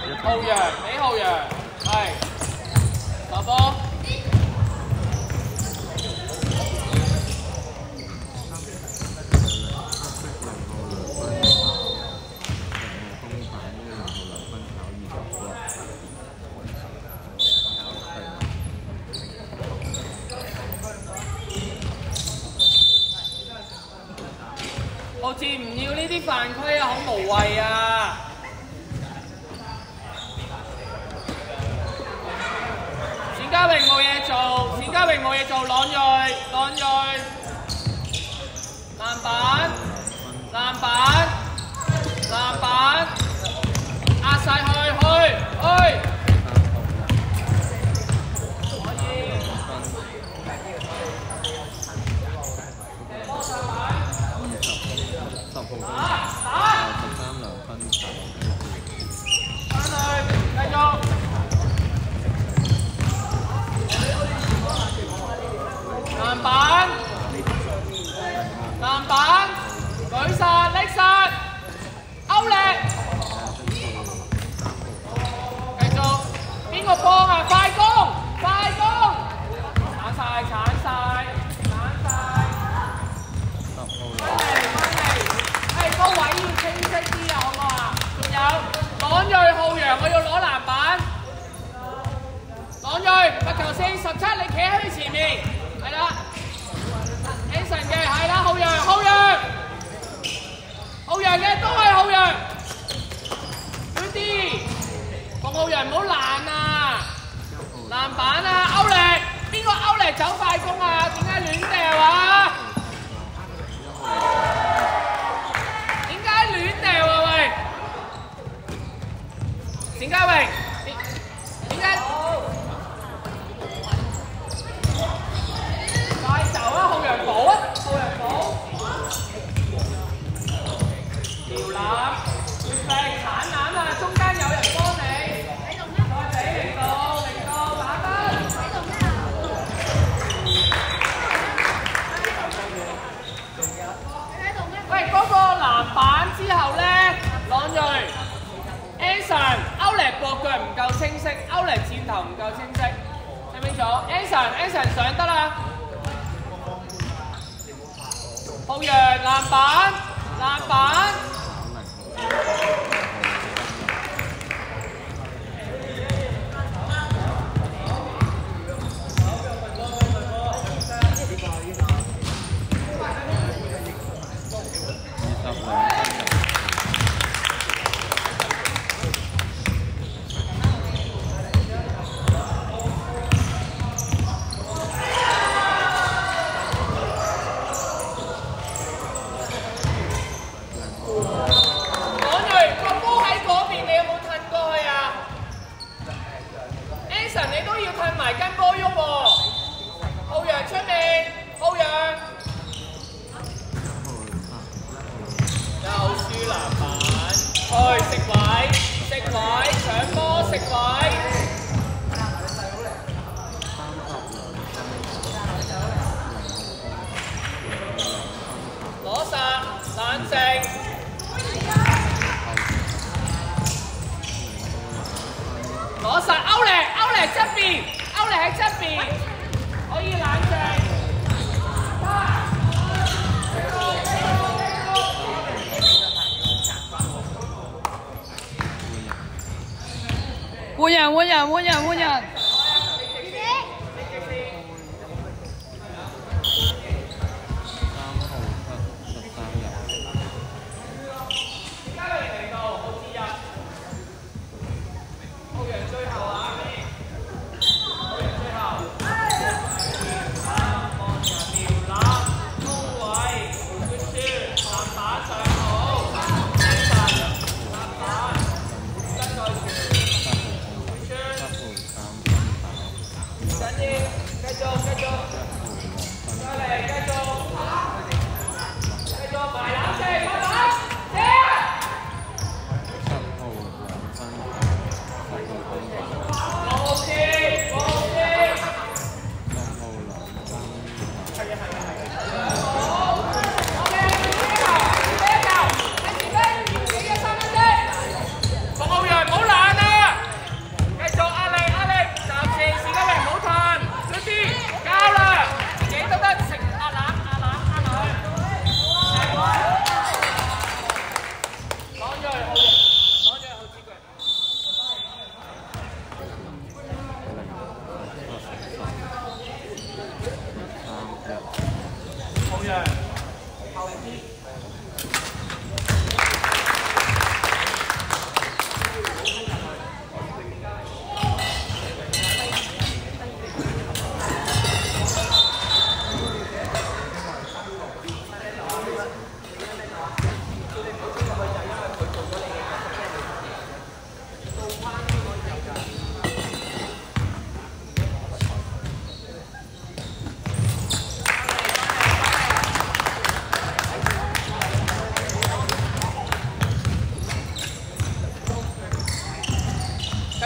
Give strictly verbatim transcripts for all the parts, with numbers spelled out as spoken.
浩洋，俾浩洋，係落波。好似唔要呢啲犯規啊，好無謂啊！冼家榮冇嘢做，冼家榮冇嘢做，朗睿，朗睿，籃板，籃板，籃板，壓晒去，去，去！籃板，籃板，舉殺，拎殺，歐力，繼續，邊個幫啊？快攻，快攻，鏟晒，鏟晒，鏟晒，翻嚟，翻嚟，係個位要清晰啲啊，好唔好啊？仲有朗睿、浩洋，我要攞籃板，朗睿，罰球線十七，你企喺佢前面，係啦。Anson 嘅係啦，浩洋，浩洋，浩洋嘅都係浩洋，小啲，同浩洋唔好爛啊！籃板啊，歐力，邊個歐力走快攻啊？點解亂掉啊？點解亂掉啊？喂，冼家榮，點解？走啊！浩洋補啊！浩洋補，搖籃，越力鏟籃啊！中間有人幫你，再俾零度，零度打分。喂，嗰個籃板之後咧，朗睿、Anson、歐力過腳唔夠清晰，歐力箭頭唔夠清晰，聽唔清楚 ？Anson，Anson 上得啦。浩洋籃板，籃板，攞實歐力，歐力側邊，歐力喺側邊，可以冷靜。換人，換人，換人，換人。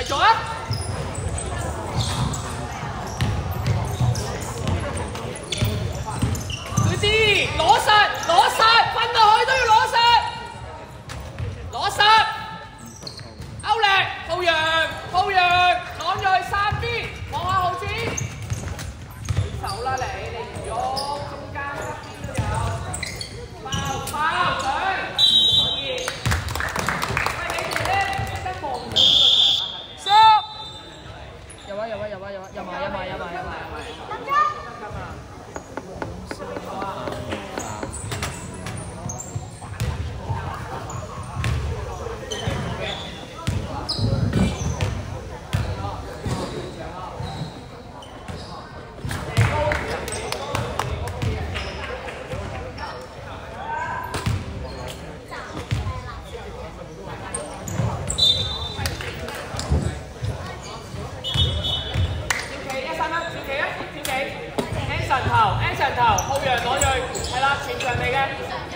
繼續啊！佢知攞實攞實，瞓落去都要攞實，攞實。歐力，浩洋，浩洋，攞咗去三邊，望下浩子。手啦你，你唔喐，中間側邊都有。爆爆水，可以。喂，你哋咧識得望住呢個場啊？收。有啊有啊有啊有啊，有埋有埋有埋有埋有埋。得㗎。得㗎嘛。好啊。Action 頭，浩洋攞鋭，係啦，全場嚟嘅。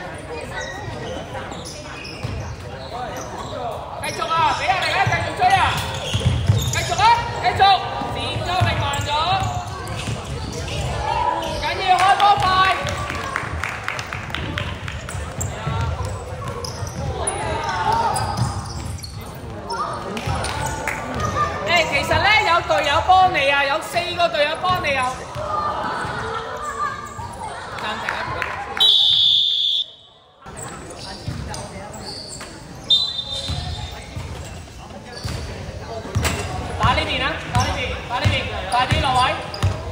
繼續啊，俾人嚟啊，繼續追啊！繼續啊，繼續，剪咗定慢咗，唔緊要，開波快。誒，其實咧有隊友幫你啊，有四個隊友幫你啊。打呢邊啊！打呢邊，打呢邊，快啲落位。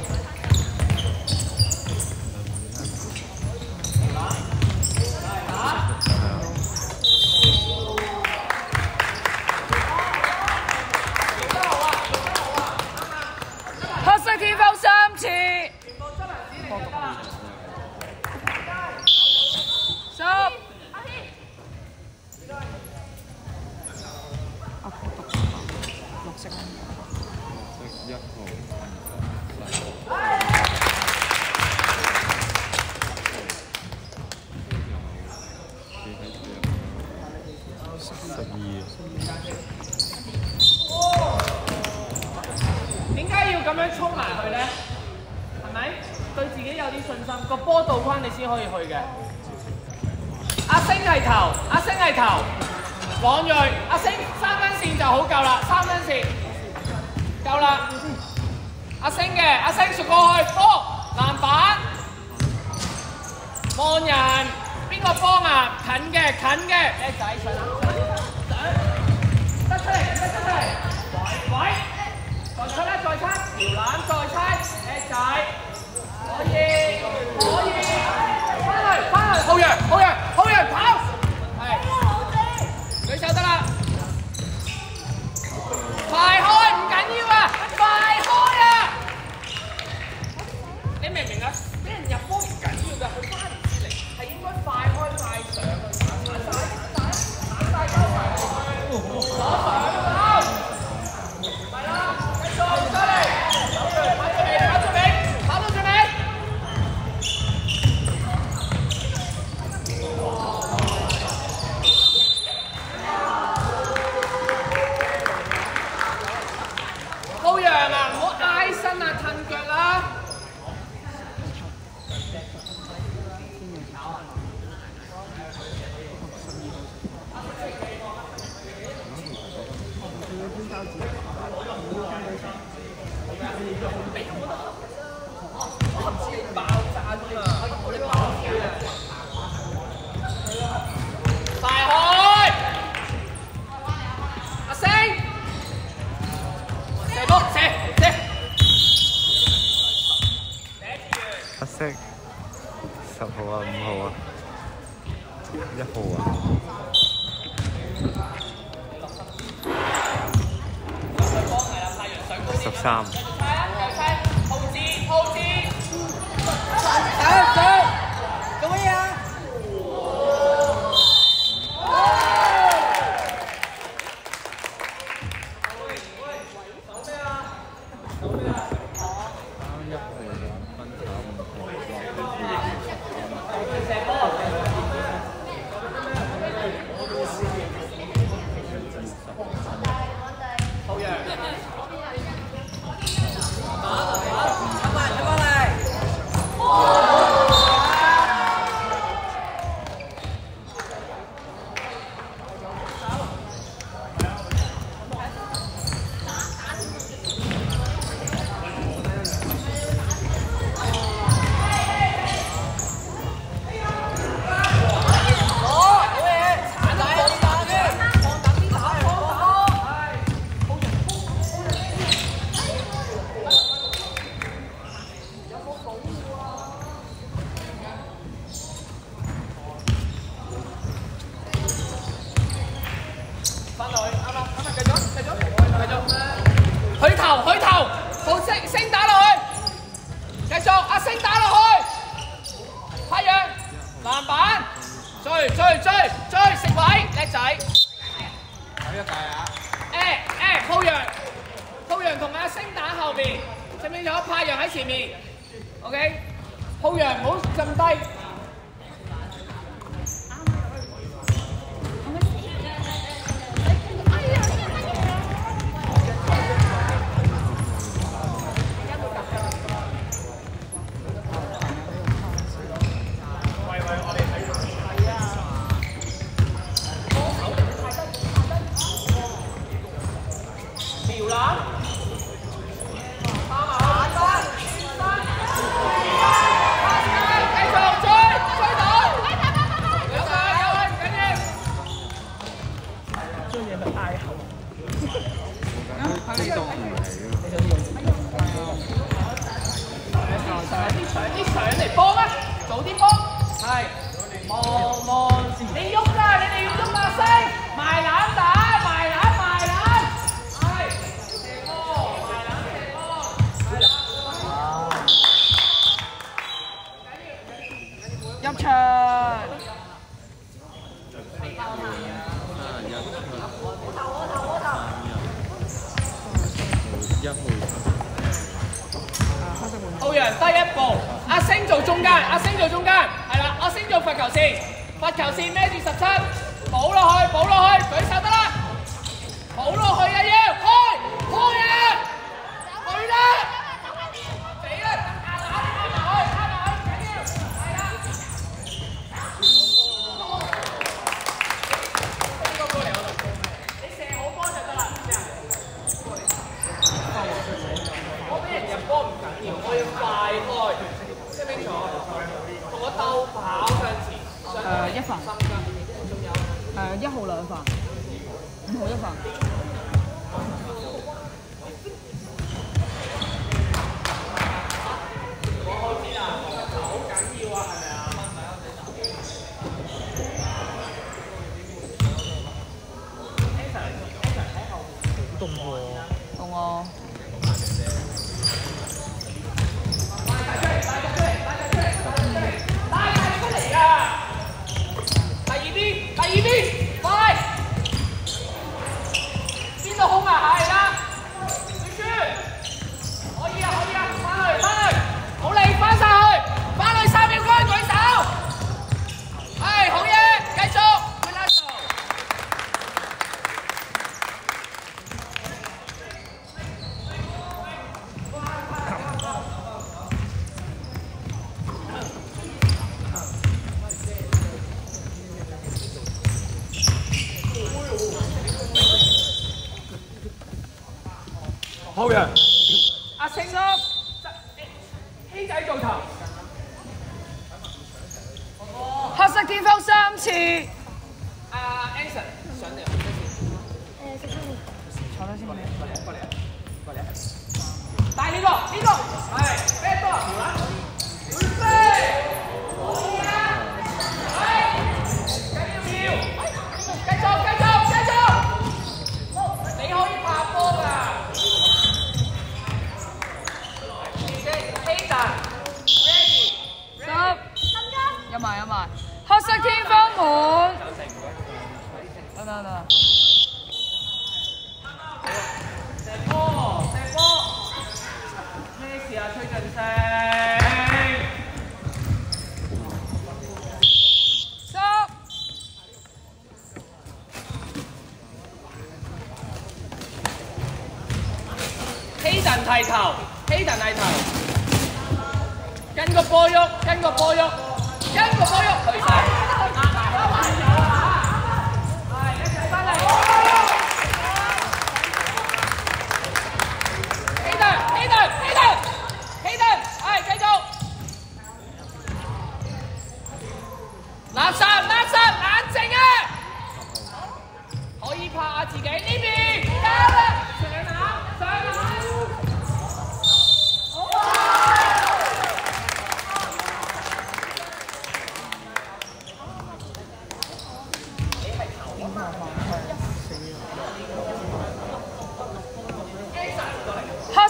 黑色天拋三次。十。綠色啊！一號。十二。點解要咁樣衝埋去咧？係咪？對自己有啲信心，個波倒翻你先可以去嘅。阿星係頭，阿星係頭。往鋭，阿星三分線就好夠啦，三分線夠啦。阿星嘅，阿星傳過去，波籃板，望人，邊個幫啊？近嘅，近嘅，叻仔上籃，得出嚟，得出嚟，喂，再出啦，再出，搖籃再出，叻仔，可以，可以，翻去，翻去，浩洋，浩洋，浩洋跑，係。舉手得啦，快開唔緊要啊，快開啊！你明唔明啊？俾人入波唔緊要㗎，佢翻唔切嚟，係應該快開快上去，鏟曬鏟曬鏟曬交埋去，攞上手，係啦，繼續出嚟，跑最尾，跑最尾，跑到最尾。浩洋啊，唔好挨身啊，褪腳啦！爆炸啫嘛！我哋爆嘅。快開！阿星，射波射射。 黑色十號啊，五號啊，一號啊。十三。 浩志，浩志。 走走，做乜嘢啊？ 好嘅。 頭，去頭，好星星打落去，繼續阿星打落去，太陽籃板，追追追追食位，叻仔。睇一計啊！誒誒，鋪陽，鋪陽同阿星打後邊，清唔清楚？太陽喺前面 ，OK， 鋪陽唔好咁低。入場。浩洋低一步，阿星做中間，阿星做中間，係啦，阿星做罰球線，罰球線孭住十七，補落去，補落去，舉手得啦，補落去啊要，開，開啊，去啦，死啦，壓打壓埋去，壓埋去，緊要，係啦，呢個過嚟我度，你射好波就得啦，知啊？我俾人入波唔緊要，我要快開，聽清楚，同我鬥跑向前。誒一份，誒一號兩份，五號一份。我開始啦，好緊要啊，係咪啊？凍喎，凍喎。第二邊，快！邊度空啊？係啦，小舒，可以啊，可以啊，翻去，翻去，好力，翻晒去，翻去三秒區舉手，係好嘢，繼續 ，Ronaldo。好嘅，阿星咯，希仔做頭，黑色天空三次。阿 Anson 上嚟，誒，食坐低先，過嚟，過嚟，過嚟，過嚟。帶呢個，呢個係咩波？準備，好啊，係，緊要跳，繼續，繼續，繼續，你可以拍波㗎。有埋有埋，黑色天花門。得得得。射波射波，咩事啊？崔俊升。十。希頓提頭，希頓提頭。跟個波喐，跟個波喐。跟個波喐，去晒，壓埋啦，還有啊！係，一齊翻嚟。希頓，希頓，希頓，希頓，係繼續。垃圾，垃圾，冷靜啊！可以拍下自己呢邊，交啦，上籃，上籃。黑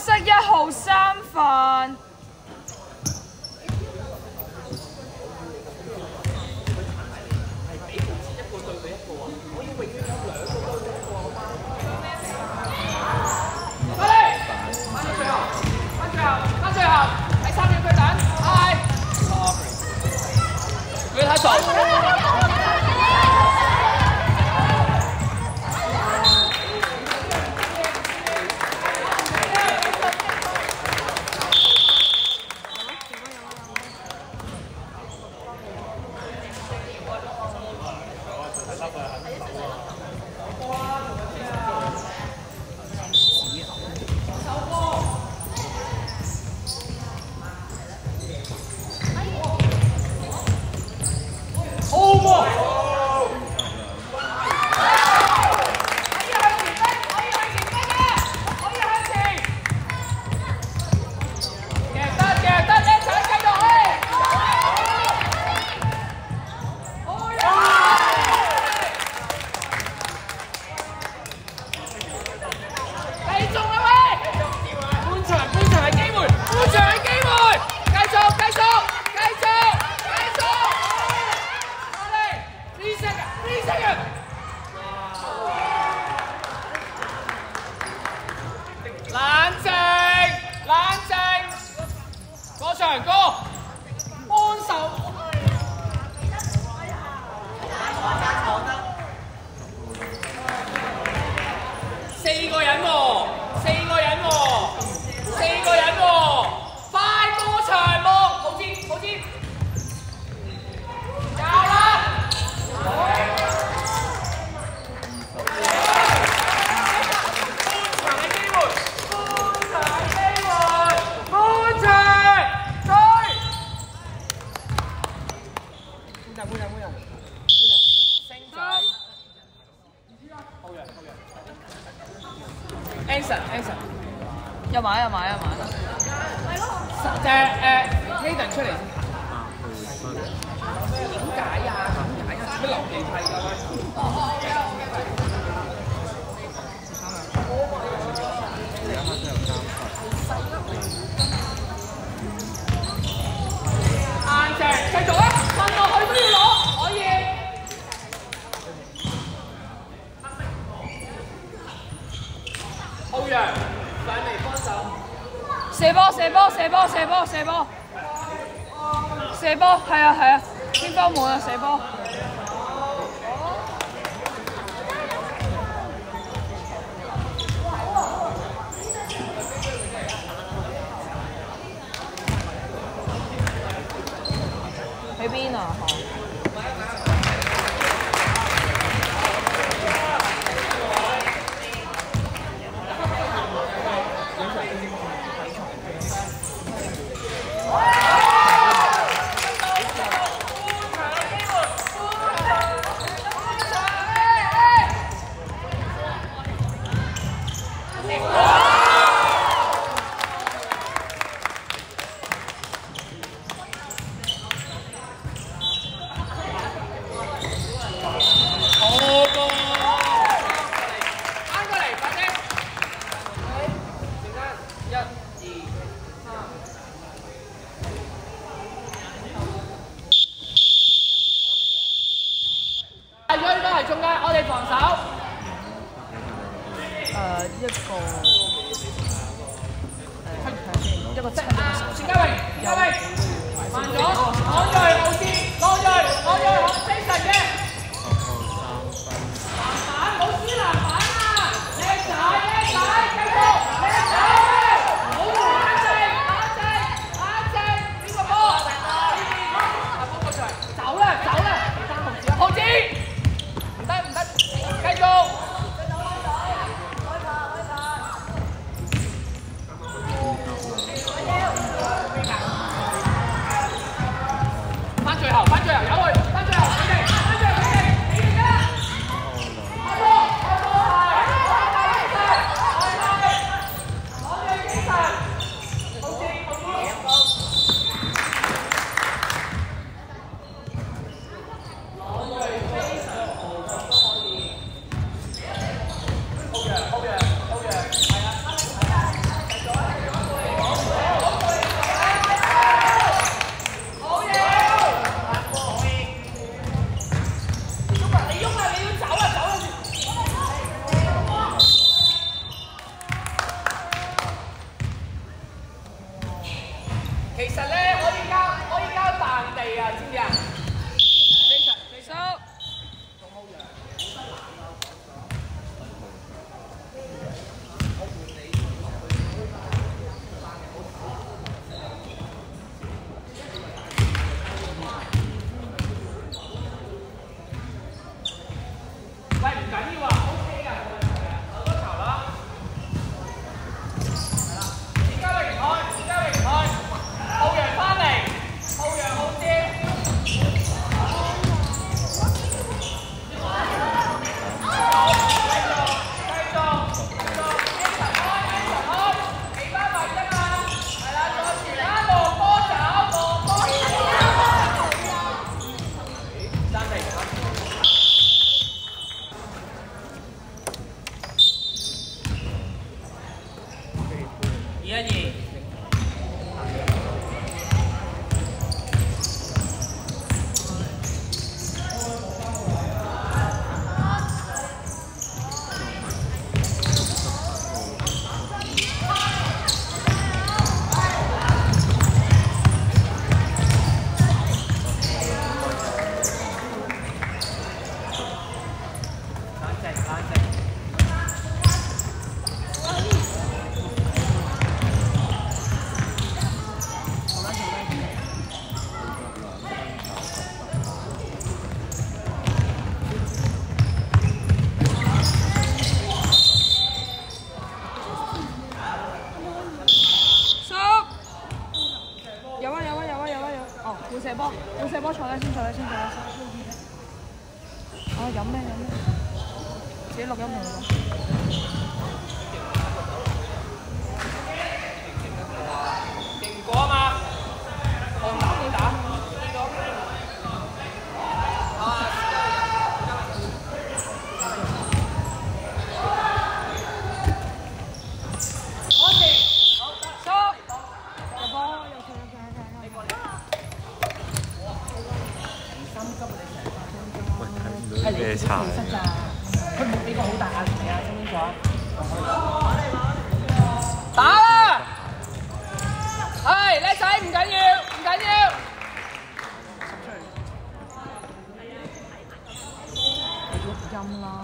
Anson，Anson， 有埋有埋有埋。 就係誒 Hayden 出嚟先。點解啊？點解啊？做乜留地契㗎？硬淨，繼續啊！瞓落去都要攞，可以。歐陽上嚟幫手。 射波射波射波射波射波射波，係啊係啊，天光門啊射波。喺邊啊？ 中間，我哋防守。 誒一個誒睇下先，一個七一個十。 錢嘉榮，錢嘉榮，慢咗，攞咗去後線，攞咗去，攞咗去精神嘅。籃板冇輸籃板啊！叻仔，叻仔，繼續，叻仔，好冷靜，冷靜，冷靜，呢個波，阿波過嚟，走啦，走啦，三毫子，毫子。唔得唔得，繼續。翻最後，翻最後，有佢，翻最後，佢哋，翻最後，佢哋，你哋啦。開波，開波，攞住精神，好啲，好啲。其實咧，可以交可以交彈地啊，知唔知啊？非常非常。喂，唔緊要啊 ，OK 㗎，好多球啦。係啦，錢嘉榮唔開，錢嘉榮唔開。後陽翻嚟，後陽好啲。 會射波，會射波，坐低先，坐低先，坐低先。啊，飲咩飲咩？自己己錄音嚟㗎。 勁過啊嘛！放膽啲打，呢個。 咩茶？ 佢冇俾個好大壓力你啊，清唔清楚啊？打啦！係叻仔，唔緊要，唔緊要。 錄音啦。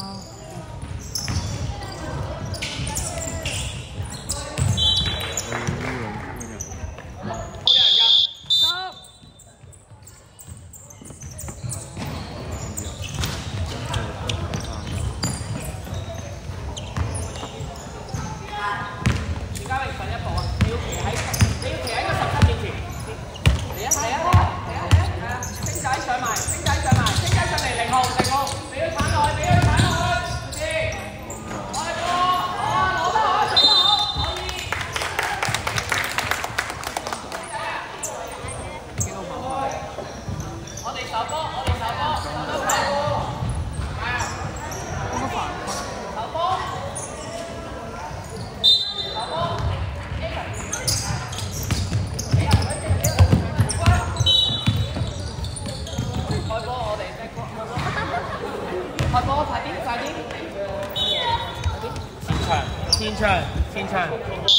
前場，前場。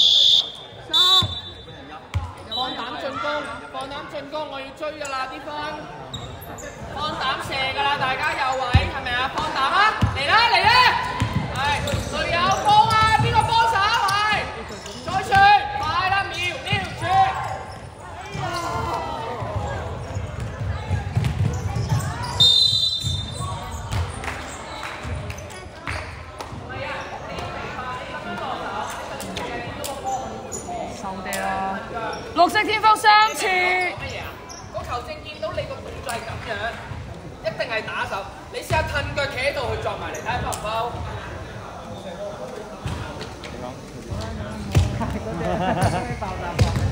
放膽進攻，放膽進攻，我要追㗎啦啲分。放膽射㗎啦，大家有位係咪啊？放膽啊！嚟啦嚟啦！係隊友幫啊，邊個幫手？係再傳，快啦，瞄瞄傳。 綠色天風三次。 乜嘢啊？個球證見到你個動作係咁樣，一定係打手。你試下褪腳企喺度去撞埋嚟睇下包唔包？爆炸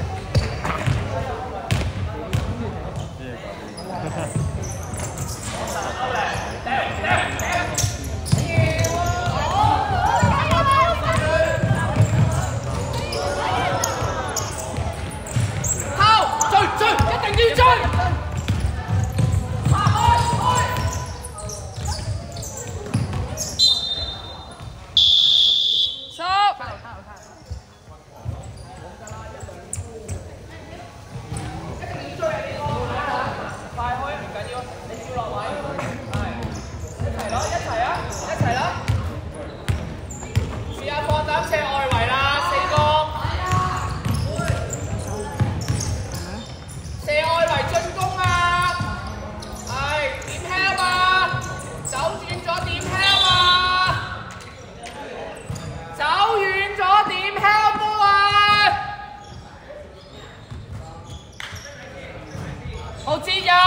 好接入！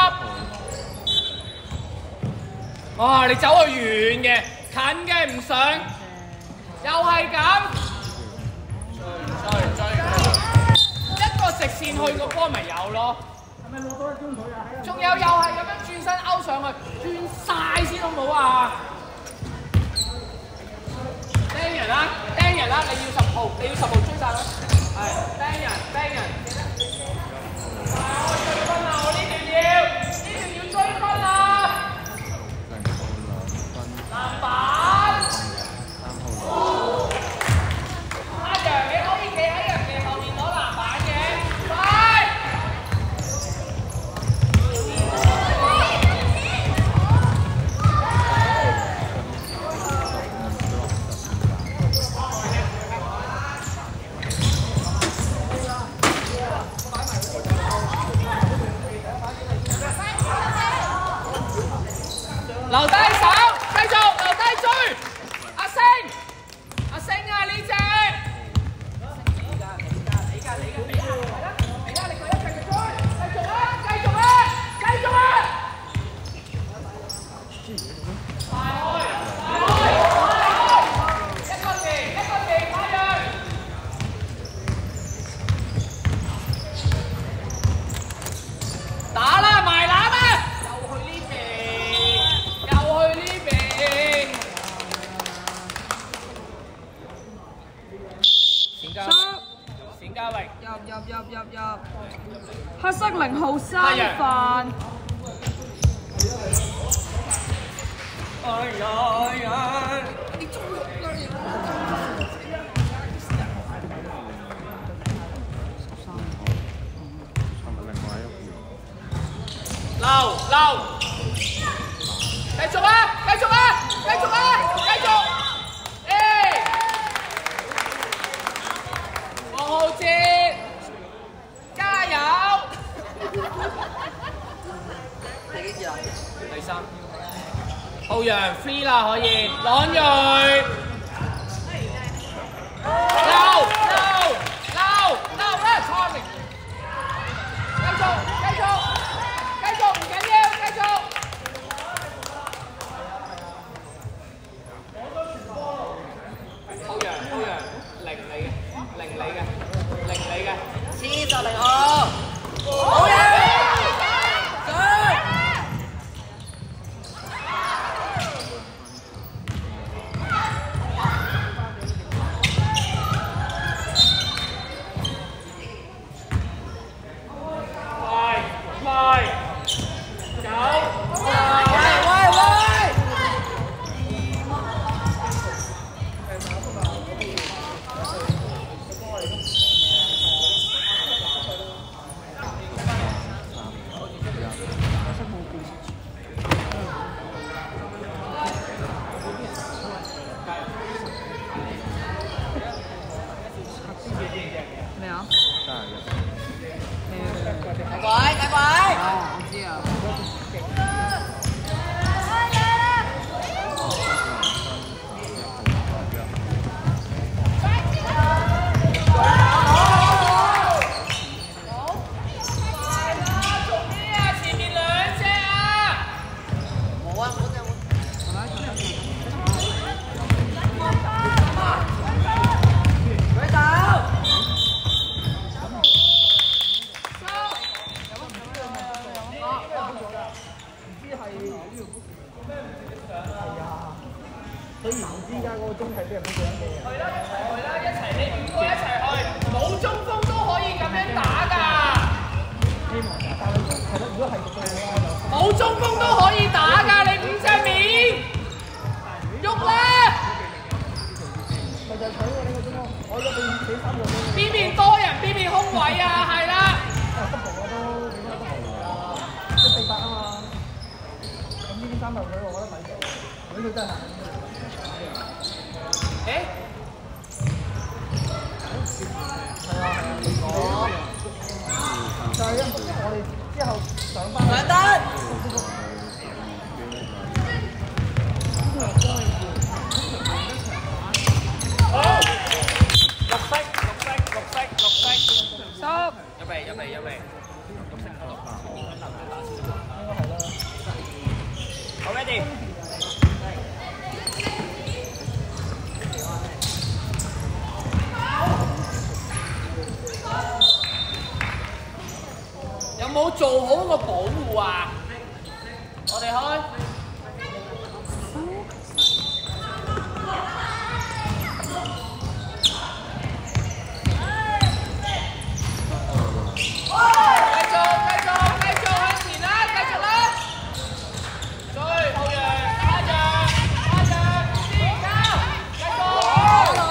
哇！你走去遠嘅，近嘅唔上，又係咁。追追追！一個直線去個波咪有咯。係咪攞多一張腿啊？仲有又係咁樣轉身勾上去，轉晒先好唔好啊？釘人啦，釘人啦！你要十號，你要十號追晒佢。係釘人，釘人。我追分啊！我呢條要，呢條要追分啊！籃板。阿楊，你可以企喺人哋後面攞籃板嘅，快！ 入入入，黑色零號三飯。 哎呀哎呀！你中咗啦！留留，繼續啊！繼續啊！繼續啊！繼續！誒，黃浩哲，加油！第幾節啊？第三。歐陽 free 啦，可以，朗睿，溜溜溜溜啦，聰明，繼續繼續繼續唔緊要，繼續。歐陽歐陽，零你嘅，零你嘅，零你嘅，黐實零號，好嘢！ 咩啊？ 大鬼大鬼！ 哦，我知啊。 所以唔知而家嗰個中體啲人都幾人嘅。 去啦，去啦，一齊你五個一齊去，冇中鋒都可以咁樣打㗎。 希望但係係咯，如果係嘅話就冇中鋒都可以打㗎，你五隻面喐啦！ 咪就係取喎呢個中鋒，我一定死三個都。 邊邊多人邊邊空位啊，係啦。 啊，不同我都幾多不同啊，一四八啊嘛。咁呢啲三頭水我覺得抵嘅，如果佢真係。 誒， 係啊係啊，我就係因我哋之後上翻兩單。好，綠色綠色綠色綠色， 收。 入嚟入嚟入嚟，綠色綠。好 ready。有冇做好個保護啊？我哋開。繼續繼續繼續向前啦，繼續啦。追浩陽，家長家長，先交，繼續。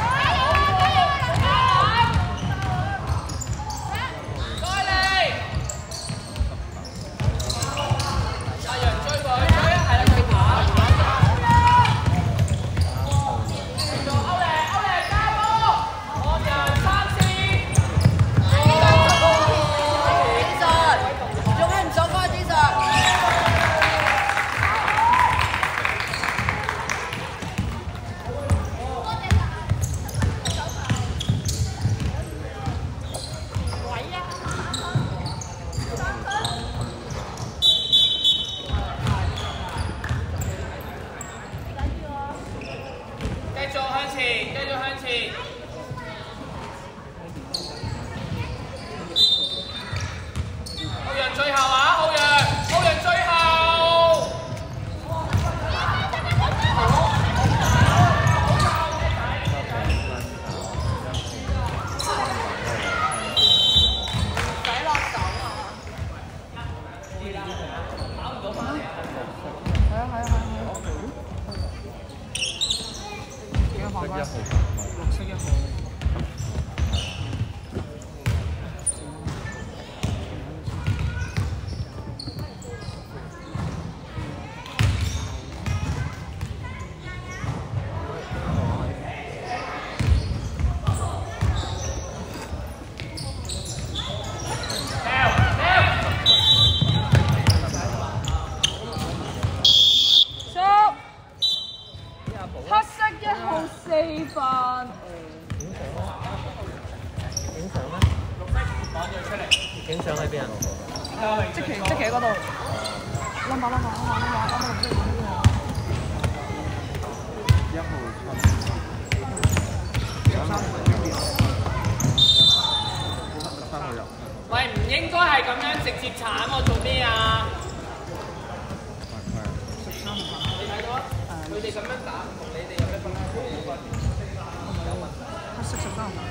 繼續向前，繼續向前。浩陽最後啊，浩陽，浩陽最後。 嘅黃軍。 一號。 綠色一號。 影相喺邊啊？ 即期即期喺嗰度。冧把冧把冧把冧把冧把冧把一號三號入。 喂，唔應該係咁樣直接鏟喎，做咩啊？你睇到啊？佢哋咁樣打，同你哋有咩分別？ 黑色十三號。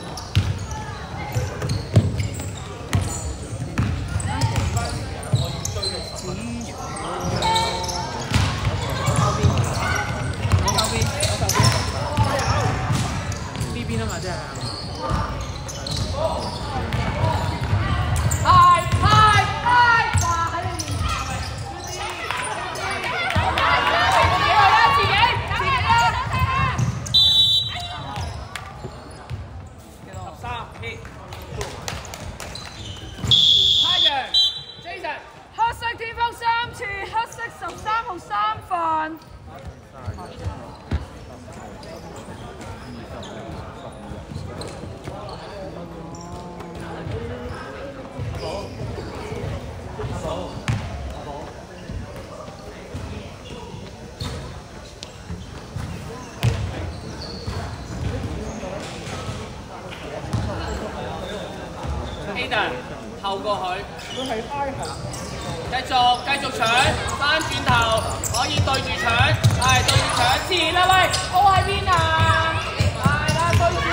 後過去， 佢係挨後， 繼續繼續搶，翻轉頭可以對住搶，係對住搶前啦喂，波喺邊啊？係啦，對住，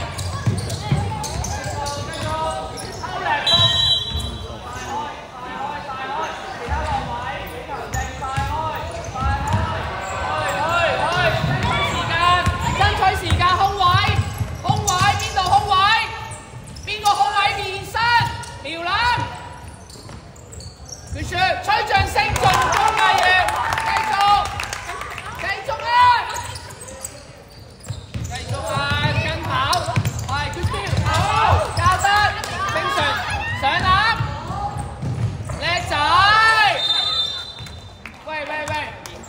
繼續抽力，快開快開快開，其他落位，比球定快開快開，去去去，爭取時間，爭取時間空位，空位邊度空位？邊個空位面身？撩籃，佢說吹象聲進攻啊要，繼續，繼續啊，繼續啊，跟跑，係 good deal， 好，交得，正常，上籃，叻仔，喂喂喂，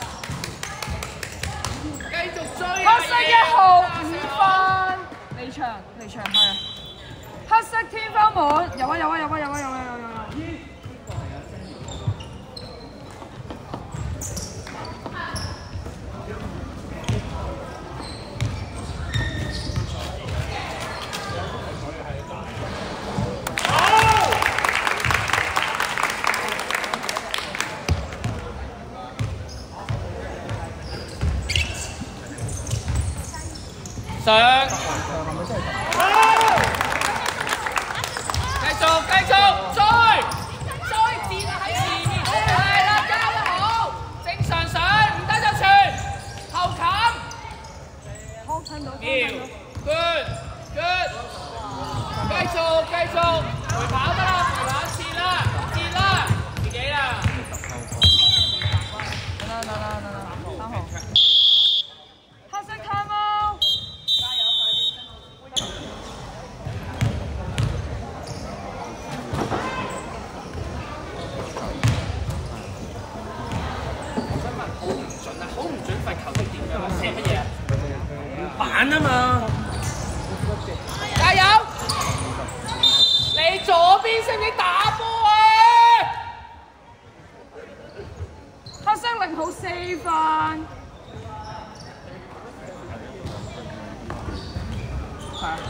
繼續追啊！ 黑色一號五分，離場離場係啊。黑色天花門，有啊有啊有啊有啊有啊有啊有啊！ 上。繼續繼續追追跌啊喺前面，係啦交得好，正常上唔得就傳後冚，妙 good good， 繼續繼續回跑得啦，回跑切啦切啦自己啦， 得啦得啦得啦，三號黑色探貓，加油快啲！ 好唔準罰球係點樣啊？射乜嘢啊？板啊嘛！加油！你左邊識唔識打波啊？ 黑色零號四分。係啊。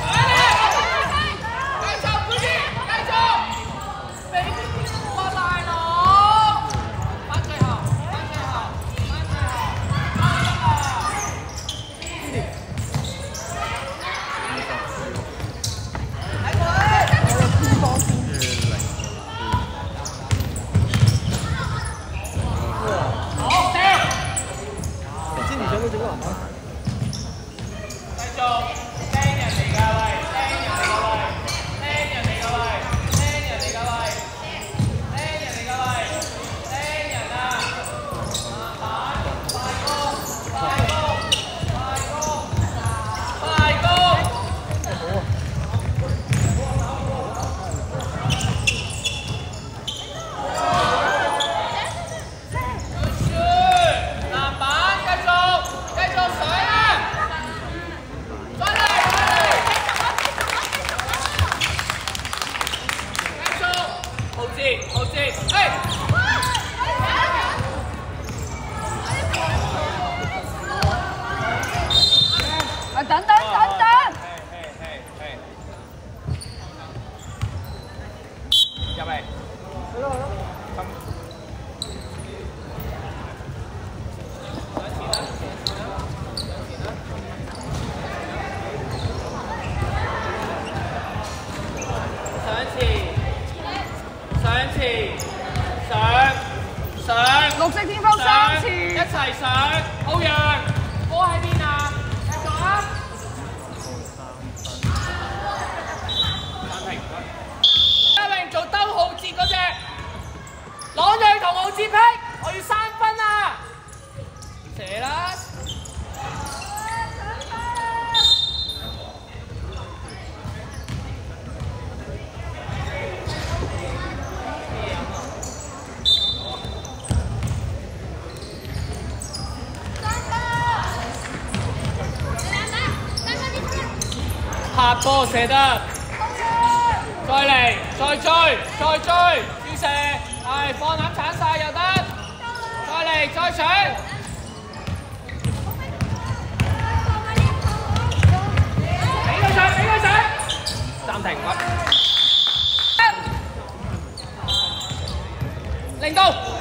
哇大佬！ 好接，誒。 啊，等等等等。 入嚟。 綠色天鋒三次， 一齊上，歐陽，波喺邊啊？繼續啊！暫停。嘉榮做兜浩哲嗰隻，朗睿同浩哲劈，我要三分啊！射啦！拍波射得，再嚟，再追，再追，要射，係放籃鏟晒又得，再嚟，再搶，俾佢上，俾佢上，暫停啦，零到。